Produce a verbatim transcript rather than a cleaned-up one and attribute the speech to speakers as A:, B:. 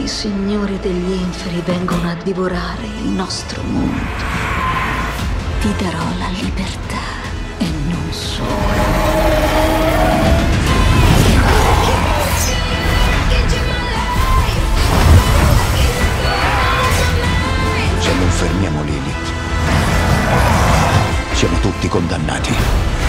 A: I signori degli inferi vengono a divorare il nostro mondo. Ti darò la libertà e non solo.
B: Se non fermiamo Lilith, siamo tutti condannati.